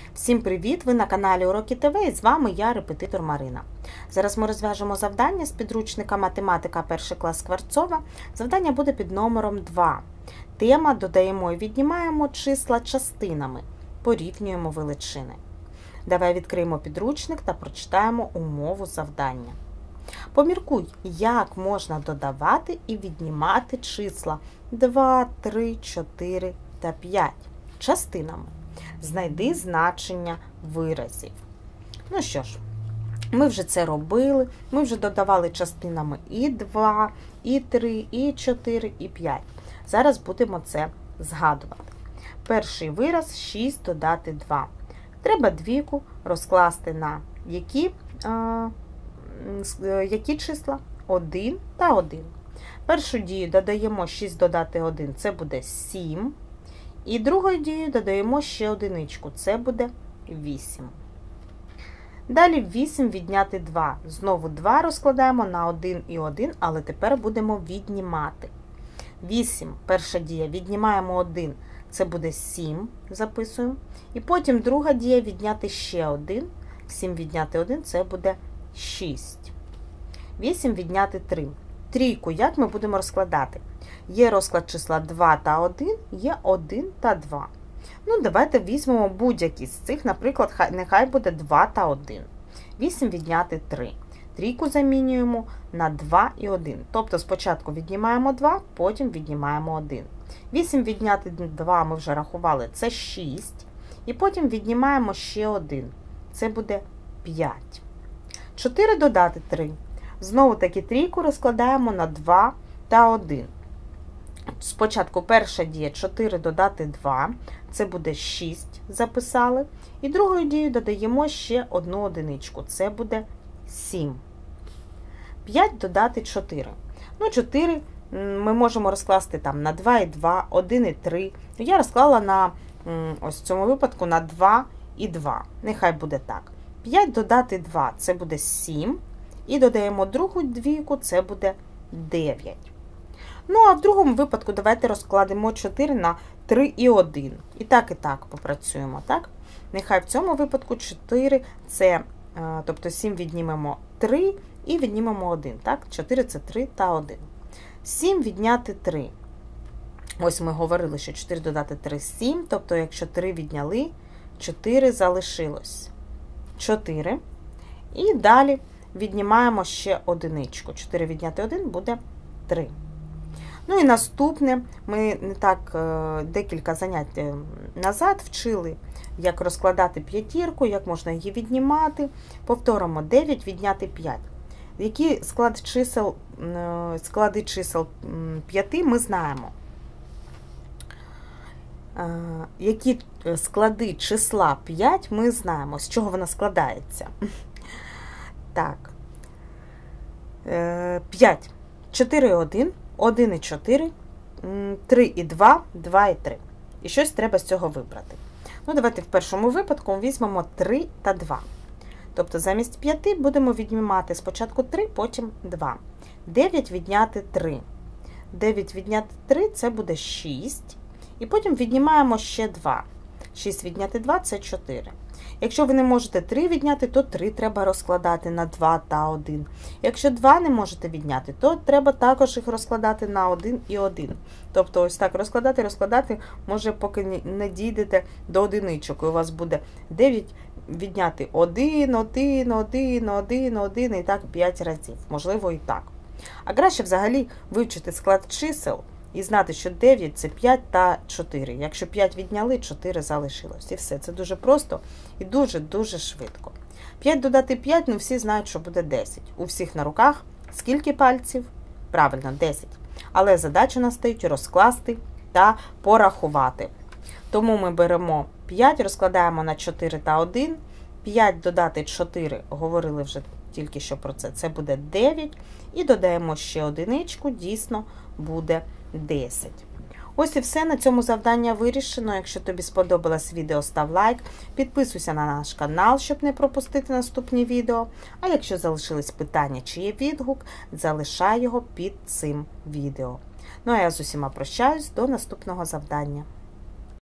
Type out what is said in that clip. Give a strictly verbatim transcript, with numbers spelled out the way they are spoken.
Всім привіт! Ви на каналі Уроки ТВ і з вами я, репетитор Марина. Зараз ми розв'яжемо завдання з підручника математика перший клас Скворцова. Завдання буде під номером два. Тема: додаємо і віднімаємо числа частинами, порівнюємо величини. Давай відкриємо підручник та прочитаємо умову завдання. Поміркуй, як можна додавати і віднімати числа два, три, чотири та п'ять частинами. Знайди значення виразів. Ну що ж, ми вже це робили, ми вже додавали частинами і два, і три, і чотири, і п'ять. Зараз будемо це згадувати. Перший вираз шість додати два. Треба двійку розкласти на які, е, які числа? один та один. Першу дію додаємо шість додати один, це буде сім. І другою дією додаємо ще одиничку, це буде вісім. Далі вісім відняти два. Знову два розкладаємо на один і один, але тепер будемо віднімати. вісім, перша дія, віднімаємо один, це буде сім, записуємо. І потім друга дія відняти ще один, сім відняти один, це буде шість. вісім відняти три. Трійку як ми будемо розкладати? Є розклад числа два та один, є один та два. Ну, давайте візьмемо будь-який з цих, наприклад, нехай буде два та один. вісім відняти три. Трійку замінюємо на два і один. Тобто спочатку віднімаємо два, потім віднімаємо один. вісім відняти два ми вже рахували, це шість. І потім віднімаємо ще один. Це буде п'ять. чотири додати три. Знову таки трійку розкладаємо на два та один. Спочатку перша дія чотири додати два, це буде шість, записали. І другою дією додаємо ще одну одиничку, це буде сім. п'ять додати чотири. Ну, чотири ми можемо розкласти там на два і два, один і три. Я розклала на, ось в цьому випадку на два і два. Нехай буде так. п'ять додати два, це буде сім. І додаємо другу двійку, це буде дев'ять. Ну, а в другому випадку давайте розкладемо чотири на три і один. І так, і так попрацюємо, так? Нехай в цьому випадку чотири це, тобто сім віднімемо три і віднімемо один, так? чотири це три та один. сім відняти три. Ось ми говорили, що чотири додати три – сім, тобто якщо три відняли, чотири залишилось. чотири. І далі віднімаємо ще одиничку. чотири відняти один буде три. Ну і наступне, ми не так декілька занять назад вчили, як розкладати п'ятірку, як можна її віднімати. Повторимо, дев'ять відняти п'ять. Які склад чисел, склади чисел п'яти ми знаємо. Які склади числа п'ять ми знаємо, з чого вона складається. Так, п'ять, чотири і один, один і чотири, три і два, два і три. І щось треба з цього вибрати. Ну, давайте в першому випадку візьмемо три та два. Тобто замість п'яти будемо віднімати спочатку три, потім два. дев'ять відняти три. дев'ять відняти три – це буде шість. І потім віднімаємо ще два. шість відняти два – це чотири. Якщо ви не можете три відняти, то три треба розкладати на два та один. Якщо два не можете відняти, то треба також їх розкладати на один і один. Тобто ось так розкладати, розкладати, може поки не дійдете до одиничок. І у вас буде дев'ять відняти один, один, один, один, один і так п'ять разів. Можливо і так. А краще взагалі вивчити склад чисел і знати, що дев'ять – це п'ять та чотири. Якщо п'ять відняли, чотири залишилось. І все. Це дуже просто і дуже-дуже швидко. п'ять додати п'ять, ну всі знають, що буде десять. У всіх на руках скільки пальців? Правильно, десять. Але задача нас стоїть розкласти та порахувати. Тому ми беремо п'ять, розкладаємо на чотири та один. п'ять додати чотири, говорили вже тільки що про це, це буде дев'ять. І додаємо ще одиничку, дійсно буде десять. Ось і все, на цьому завдання вирішено. Якщо тобі сподобалось відео, став лайк, підписуйся на наш канал, щоб не пропустити наступні відео. А якщо залишились питання чи є відгук, залишай його під цим відео. Ну а я з усіма прощаюсь, до наступного завдання.